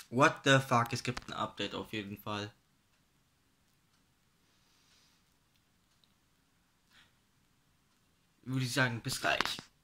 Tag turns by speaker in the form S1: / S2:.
S1: What the fuck, es gibt ein Update auf jeden Fall. Würde ich sagen, bis gleich.